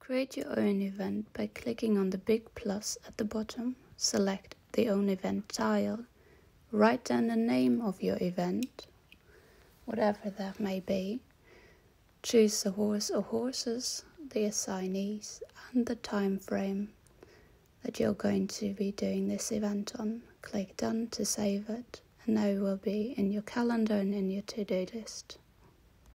Create your own event by clicking on the big plus at the bottom. Select the own event tile. Write down the name of your event, whatever that may be. Choose the horse or horses, the assignees, and the time frame that you're going to be doing this event on. Click done to save it, and now it will be in your calendar and in your to-do list.